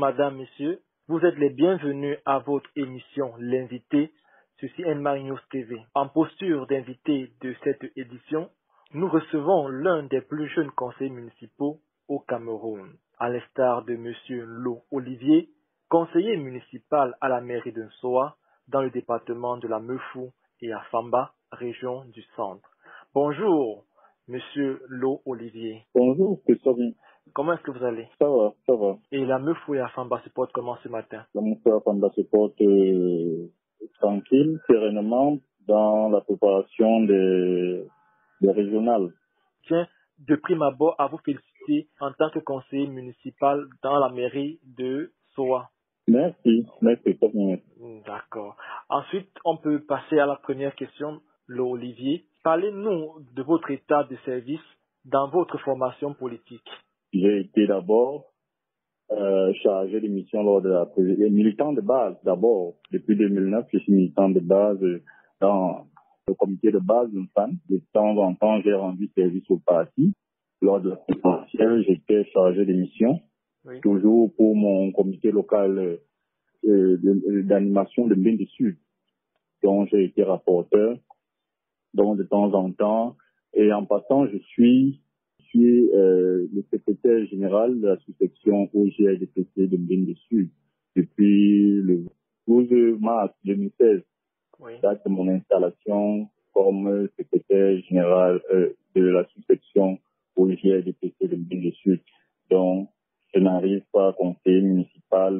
madame, messieurs, vous êtes les bienvenus à votre émission L'invité sur CNMA News TV. En posture d'invité de cette édition, nous recevons l'un des plus jeunes conseillers municipaux au Cameroun, à l'instar de monsieur Lo Olivier, conseiller municipal à la mairie de Nsoa, dans le département de la Meufou et à Famba, région du centre. Bonjour, monsieur Lo Olivier. Bonjour, Christophe. Comment est-ce que vous allez? Ça va, ça va. Et la Meufou et à Famba se portent comment ce matin? La Moufoué Famba se porte tranquille, sereinement, dans la préparation des régionales. Tiens, de prime abord, à vous féliciter en tant que conseiller municipal dans la mairie de Soa. Merci, Christophe. D'accord. Ensuite, on peut passer à la première question, Olivier. Parlez-nous de votre état de service dans votre formation politique. J'ai été d'abord chargé de mission lors de militant de base d'abord. Depuis 2009, je suis militant de base dans le comité de base d'une femme. De temps en temps, j'ai rendu service au parti. Lors de la présidentielle, j'étais chargé de mission, Oui. toujours pour mon comité local d'animation de Mbindi Sud, dont j'ai été rapporteur. Donc, de temps en temps, et en passant, je suis le secrétaire général de la sous-section OGLDPC de Mbindi Sud depuis le 12 mars 2016. Oui. Date de mon installation comme secrétaire général de la sous-section OGLDPC de Mbindi Sud. Donc, je n'arrive pas à conseiller municipal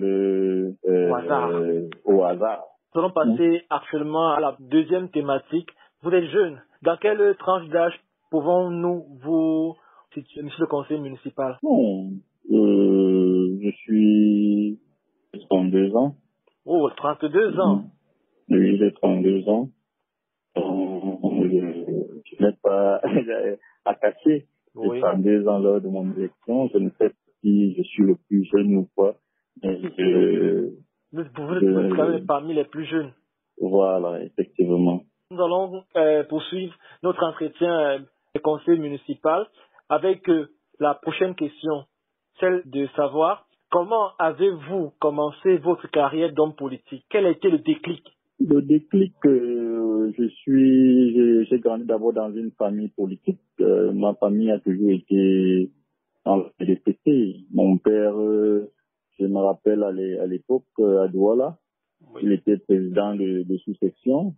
au hasard. Nous allons passer actuellement à la deuxième thématique. Vous êtes jeune. Dans quelle tranche d'âge pouvons-nous vous situer, monsieur le conseiller municipal? Bon, je suis 32 ans. Oh, 32 ans. Oui, j'ai 32 ans. Je n'ai pas à cacher. J'ai Oui. 32 ans lors de mon élection. Je ne sais pas si je suis le plus jeune ou pas. Mais Vous êtes quand même parmi les plus jeunes. voilà, effectivement. Nous allons poursuivre notre entretien de conseil municipal avec la prochaine question, celle de savoir comment avez-vous commencé votre carrière d'homme politique? Quel a été le déclic? Le déclic, j'ai grandi d'abord dans une famille politique. Ma famille a toujours été dans le PDPC. Mon père, je me rappelle à l'époque, à Douala, Oui. il était président de sous-section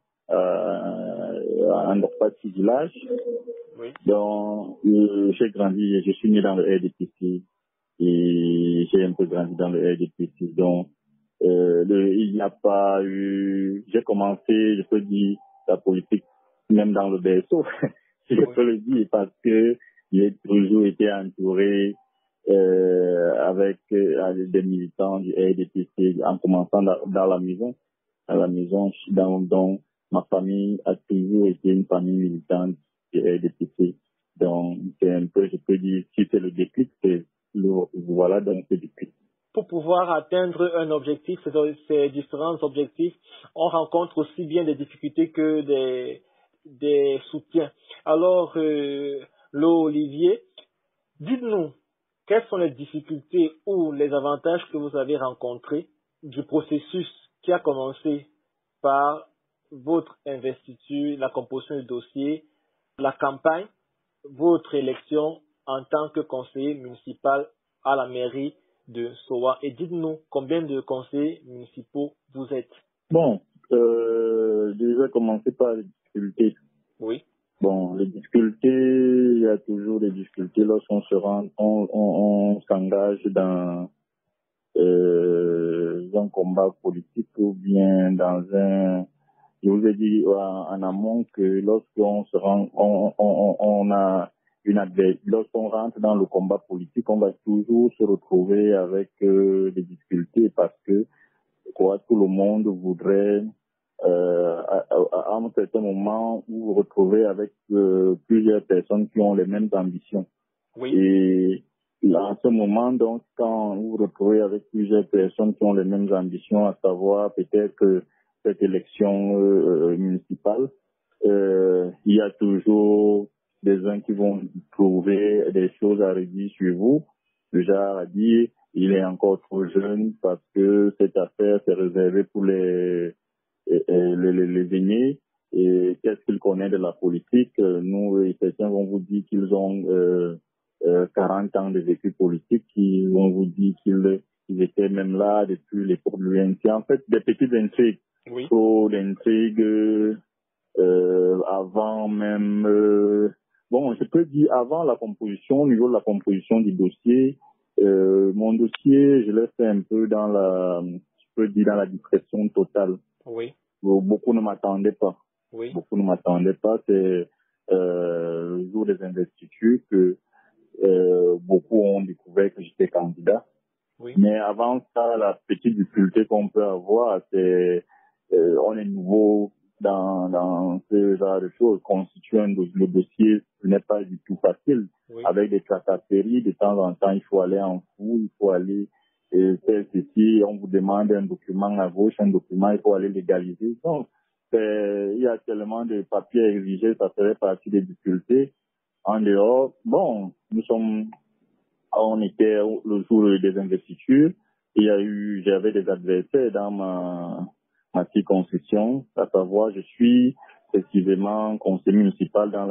à un petit village. Oui. Donc, j'ai grandi, je suis né dans le RDPC et j'ai un peu grandi dans le RDPC. Donc, il n'y a pas eu, j'ai commencé, je peux dire, la politique même dans le berceau, si je peux le dire, parce que j'ai toujours été entouré avec des militants du RDPC en commençant dans la maison. À la maison, dans ma famille a toujours été une famille militante du RDPC. Donc, c'est un peu, je peux dire, si c'est le déclic, voilà, donc c'est le déclic. Pour pouvoir atteindre un objectif, ces différents objectifs, on rencontre aussi bien des difficultés que des soutiens. Alors, Olivier, dites-nous, quelles sont les difficultés ou les avantages que vous avez rencontrés du processus qui a commencé par votre investiture, la composition du dossier, la campagne, votre élection en tant que conseiller municipal à la mairie de Soa, et dites-nous combien de conseillers municipaux vous êtes. Bon, déjà commencer par les difficultés. Oui. Bon, les difficultés, il y a toujours des difficultés lorsqu'on se rend, on s'engage dans un combat politique ou bien dans un, je vous ai dit en amont que lorsqu'on se rend, on a lorsqu'on rentre dans le combat politique, on va toujours se retrouver avec des difficultés parce que tout le monde voudrait à un certain moment vous retrouver avec plusieurs personnes qui ont les mêmes ambitions. Oui. Et là, en ce moment, donc, quand vous vous retrouvez avec plusieurs personnes qui ont les mêmes ambitions, à savoir peut-être que cette élection municipale, il y a toujours des uns qui vont trouver des choses à redire sur vous le genre à dire il est encore trop jeune parce que cette affaire c'est réservé pour les aînés. Et qu'est-ce qu'ils connaissent de la politique? Nous, certains vont vous dire qu'ils ont 40 ans de vécu politique, qui vont vous dire qu'ils étaient même là depuis l'époque de l'UNC. En fait, des petites intrigues. Oui. Trop d'intrigues avant même... bon, je peux dire avant la composition, au niveau de la composition du dossier, mon dossier, je l'ai fait un peu dans je peux dire dans la discrétion totale. Oui. Beaucoup ne m'attendaient pas. Oui. Beaucoup ne m'attendaient pas. C'est le jour des investitures que beaucoup ont découvert que j'étais candidat. Oui. Mais avant ça, la petite difficulté qu'on peut avoir, c'est on est nouveau dans ce genre de choses. Constituer le dossier, ce n'est pas du tout facile. Oui. Avec des tracasseries, de temps en temps, il faut aller en fou, il faut aller faire ceci, on vous demande un document à gauche, un document, il faut aller légaliser. Donc, il y a tellement de papiers à exiger, ça ferait partie des difficultés. En dehors, bon, on était le jour des investitures. J'avais des adversaires dans ma circonscription, à savoir, je suis effectivement conseiller municipal dans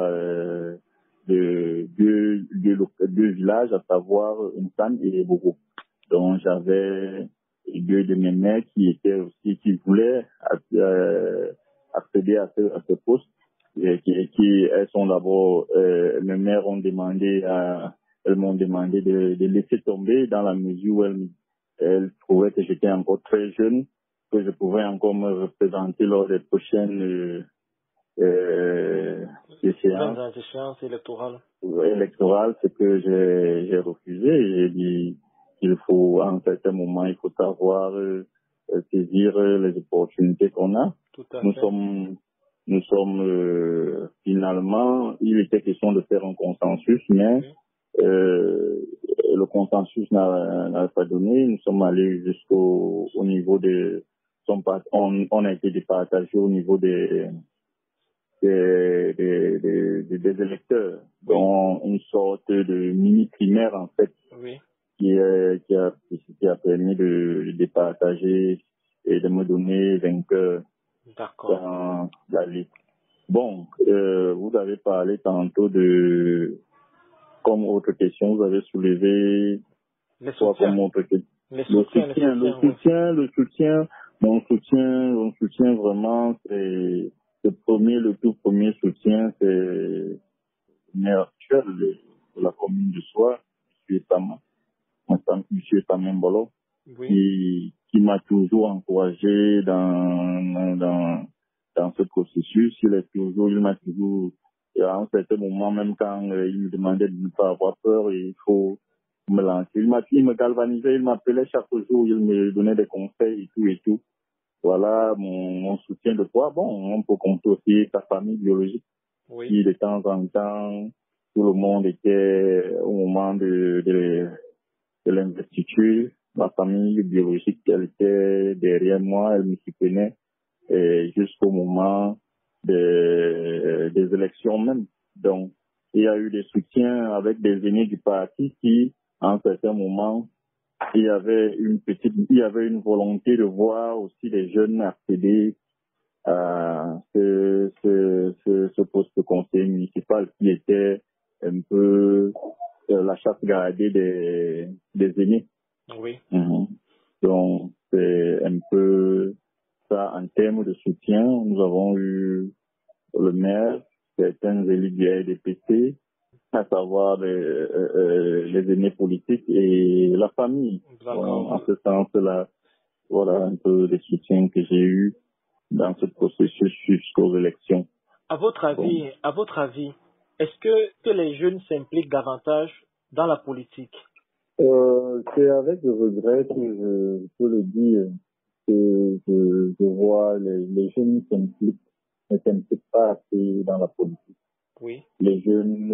deux villages, à savoir Insan et Bogo. Donc, j'avais deux de mes maires qui voulaient accéder à ce poste, et elles sont d'abord, mes maires elles m'ont demandé de laisser tomber dans la mesure où elles trouvaient que j'étais encore très jeune, que je pouvais encore me représenter lors des prochaines échéances électorales, ce que j'ai refusé. J'ai dit qu'il faut, à un certain moment, il faut savoir saisir les opportunités qu'on a. Tout à Nous fait. sommes finalement, il était question de faire un consensus, mais le consensus n'a pas donné. Nous sommes allés jusqu'au niveau on a été départagé au niveau des électeurs, Oui. dont une sorte de mini primaire en fait, Oui. qui a permis de départager et de me donner vainqueur D'accord. dans la liste. Bon, vous avez parlé tantôt comme autre question, vous avez soulevé Les quoi soutiens. comme autre question? Le soutien. Mon soutien vraiment, c'est le tout premier soutien, c'est le maire actuel de la commune de Soie, M. Tamin Bolo, Oui. qui m'a toujours encouragé dans ce processus. Il m'a toujours, à un certain moment, même quand il me demandait de ne pas avoir peur, il faut me lancer. Il me galvanisait, il m'appelait chaque jour, il me donnait des conseils et tout. Voilà mon soutien de toi. Bon, on peut compter aussi ta famille biologique. Oui. Qui de temps en temps, tout le monde était au moment de l'investiture. Ma famille biologique, elle était derrière moi, elle me soutenait jusqu'au moment des élections même. Donc, il y a eu des soutiens avec des aînés du parti qui, à un certain moment, il y avait une volonté de voir aussi les jeunes accéder à ce poste de conseiller municipal qui était un peu la chasse gardée des aînés. Oui. Donc, c'est un peu ça en termes de soutien. Nous avons eu le maire, certains élus du RDPC, à savoir les aînés politiques et la famille. Donc, en ce sens-là, voilà un peu les soutiens que j'ai eus dans ce processus jusqu'aux élections. À votre avis, est-ce que les jeunes s'impliquent davantage dans la politique? C'est avec regret que je peux le dire que je vois les jeunes ne s'impliquent pas assez dans la politique. Oui. Les jeunes,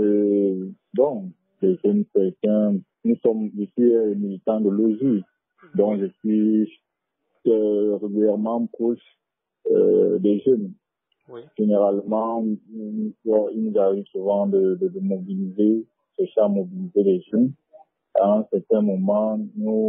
les jeunes chrétiens, je suis militant de l'OJU, donc je suis régulièrement proche des jeunes. Oui. Généralement, il nous arrive souvent de mobiliser, chercher à mobiliser les jeunes à un certain moment,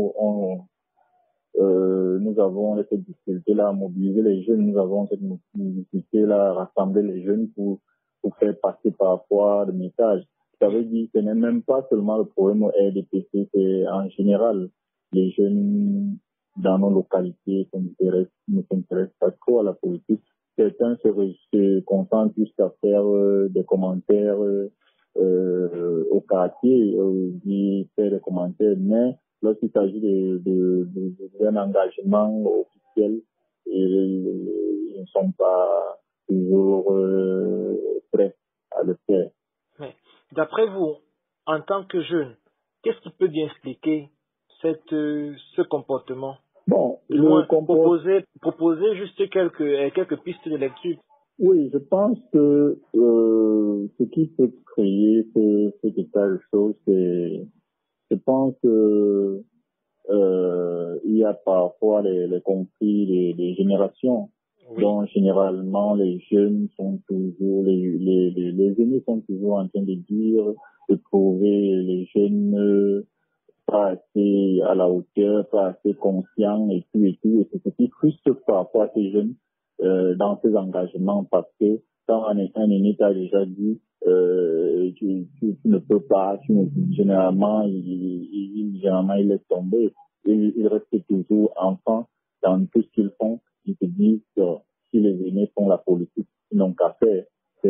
nous avons cette difficulté-là à mobiliser les jeunes, nous avons cette difficulté-là à rassembler les jeunes pour faire passer parfois le message. Ça veut dire que ce n'est même pas seulement le problème au RDPC, c'est en général, les jeunes dans nos localités ne s'intéressent pas trop à la politique. Certains se concentrent juste à faire des commentaires au quartier, faire des commentaires, mais lorsqu'il s'agit d'un engagement officiel, ils ne sont pas toujours prêts à le faire. Mais, d'après vous, en tant que jeune, qu'est-ce qui peut bien expliquer ce comportement? Bon, Du moins, proposer juste quelques pistes de lecture. Oui, je pense que ce qui peut créer cet état de choses, je pense que il y a parfois les conflits des générations. Oui. Donc, généralement, les jeunes sont toujours, les aînés sont toujours en train de dire, de trouver les jeunes pas assez à la hauteur, pas assez conscients et tout. Et c'est ce qui frustre parfois ces jeunes dans ces engagements parce que quand un aîné t'a déjà dit tu ne peux pas, généralement il laisse tomber. Ils restent toujours enfants dans tout ce qu'ils font. Ils se disent que si les aînés font la politique, ils n'ont qu'à faire.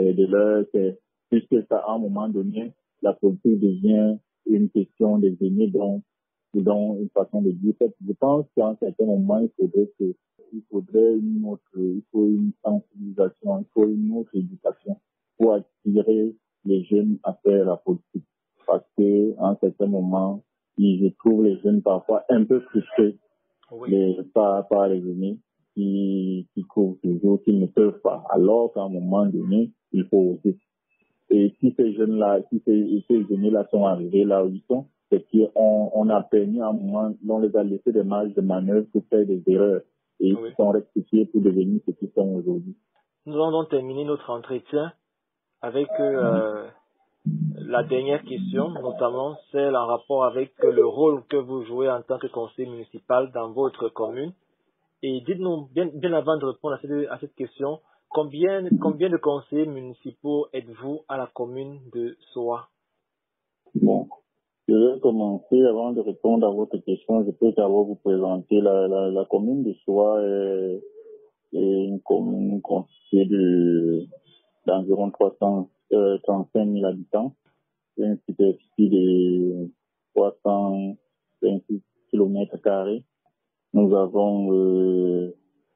Puisque ça, à un moment donné, la politique devient une question des aînés, donc une façon de dire. Je pense qu'à un certain moment, il faudrait il faut une sensibilisation, il faut une autre éducation pour attirer les jeunes à faire la politique. Parce que à un certain moment, je trouve les jeunes parfois un peu frustrés par les aînés qui trouvent toujours qu'ils ne peuvent pas. Alors qu'à un moment donné, il faut oser. Et si ces jeunes-là, si ces aînés-là sont arrivés là où ils sont, c'est qu'on a permis à un moment, on les a laissé des marges de manœuvre pour faire des erreurs. Et ils sont rectifiés pour devenir ce qu'ils sont aujourd'hui. Nous allons donc terminer notre entretien avec la dernière question, notamment celle en rapport avec le rôle que vous jouez en tant que conseiller municipal dans votre commune. Et dites-nous, bien avant de répondre à cette question, combien de conseillers municipaux êtes-vous à la commune de Soa? Bon, je vais commencer avant de répondre à votre question. Je peux d'abord vous présenter la commune de Soa est une commune constituée d'environ 335 000 habitants. C'est une superficie de 326 km². Nous avons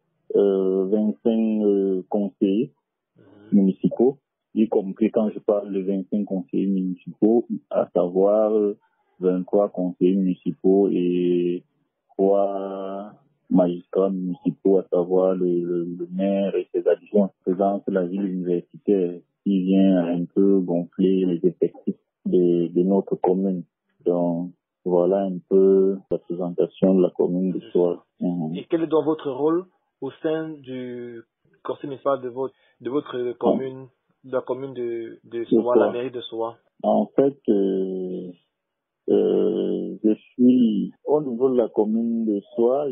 25 conseillers municipaux, y compris quand je parle de 25 conseillers municipaux, à savoir 23 conseillers municipaux et 3 magistrats municipaux, à savoir le maire et ses adjoints. Présence de la ville universitaire qui vient un peu gonfler les effectifs de notre commune. Donc, voilà un peu la présentation de la commune de Soa. Et quel est donc votre rôle au sein du conseil municipal de votre commune, de la commune de Soa, la mairie de Soa? En fait, je suis au niveau de la commune de Soa.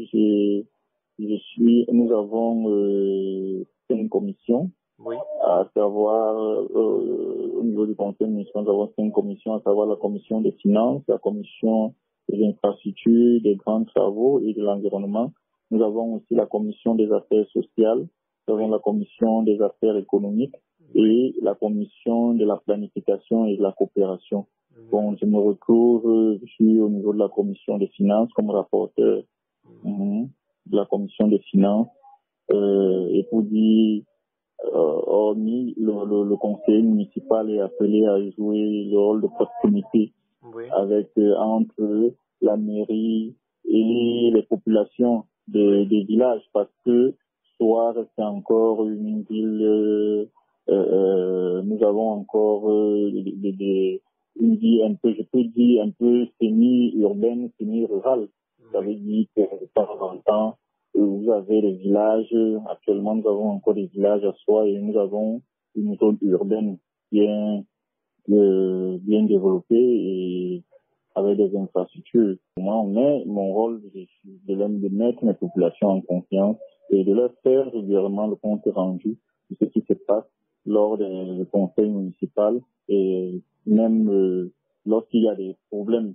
Nous avons 5 commissions. Oui. À savoir, au niveau du conseil municipal, nous avons 5 commissions, à savoir la commission des finances, la commission des infrastructures, des grands travaux et de l'environnement. Nous avons aussi la commission des affaires sociales, nous avons la commission des affaires économiques et la commission de la planification et de la coopération. Bon, je me retrouve, je suis au niveau de la commission des finances comme rapporteur de la commission des finances. Et pour dire, hormis le conseil municipal est appelé à jouer le rôle de proximité avec entre la mairie et les populations des villages, parce que Soa reste encore une ville, nous avons encore une vie un peu, je peux dire, un peu semi-urbaine, semi-rurale. Ça veut dire que de temps en temps, vous avez les villages. Actuellement, nous avons encore des villages à Soa et nous avons une zone urbaine bien développée et d'améliorer des infrastructures. Moi, mais mon rôle, c'est de mettre mes populations en confiance et de leur faire régulièrement le compte rendu de ce qui se passe lors des conseils municipaux et même lorsqu'il y a des problèmes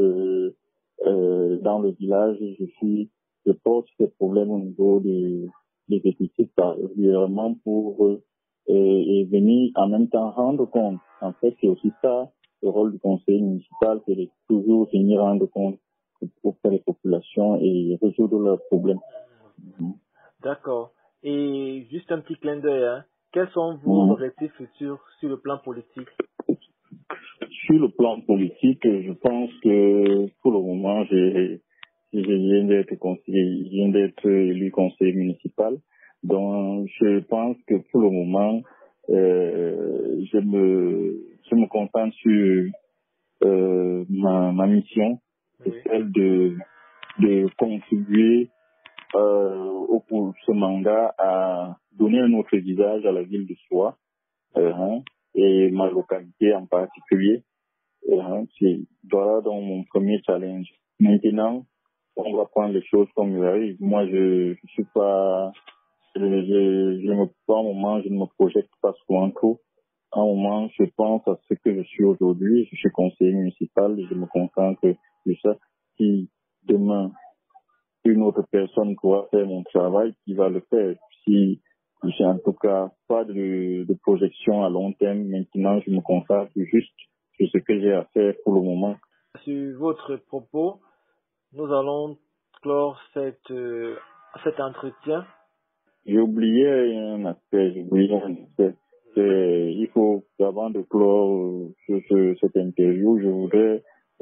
dans le village, je porte ces problèmes au niveau des exécutifs régulièrement pour et venir en même temps rendre compte. En fait, c'est aussi ça le rôle du conseil municipal, c'est de toujours venir rendre compte auprès des populations et résoudre leurs problèmes. D'accord. Et juste un petit clin d'œil, hein. Quels sont vos objectifs futurs sur le plan politique? Sur le plan politique, je pense que pour le moment, je viens d'être élu conseiller municipal. Donc, je pense que pour le moment, je me concentre sur ma mission, c'est celle de contribuer pour ce mandat à donner un autre visage à la ville de Soie et ma localité en particulier. Voilà donc mon premier challenge. Maintenant, on va prendre les choses comme il arrive. Moi, je suis pas, je pas un moment, je ne me projette pas souvent trop. À un moment, je pense à ce que je suis aujourd'hui. Je suis conseiller municipal et je me concentre sur ça. Si demain, une autre personne pourra faire mon travail, qui va le faire. Si j'ai en tout cas pas de projection à long terme, maintenant, je me concentre juste sur ce que j'ai à faire pour le moment. Sur votre propos, nous allons clore cet entretien. J'ai oublié un aspect. Il faut, avant de clore cette interview, je voudrais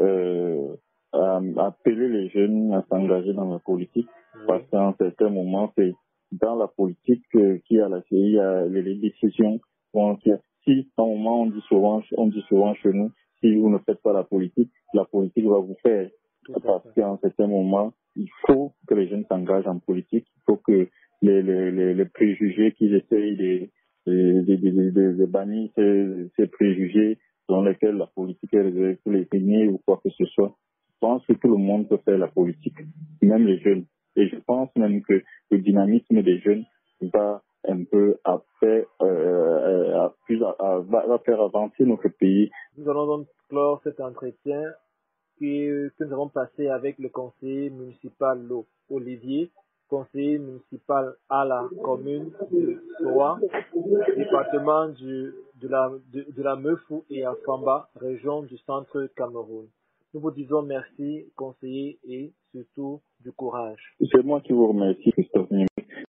appeler les jeunes à s'engager dans la politique, parce qu'à un certain moment, c'est dans la politique qu'il y a les décisions. Si à un moment on dit souvent chez nous, si vous ne faites pas la politique va vous faire. Parce qu'à un certain moment, il faut que les jeunes s'engagent en politique. Il faut que les préjugés qu'ils essayent de bannir ces préjugés dans lesquels la politique est réservée pour les aînés ou quoi que ce soit. Je pense que tout le monde peut faire la politique, même les jeunes. Et je pense même que le dynamisme des jeunes va un peu va faire avancer notre pays. Nous allons donc clore cet entretien que nous avons passé avec le conseiller municipal Olivier, conseiller municipal à la commune de Soa, département de la Meufou et à Famba, région du centre Cameroun. Nous vous disons merci, conseiller, et surtout du courage. C'est moi qui vous remercie, Christophe.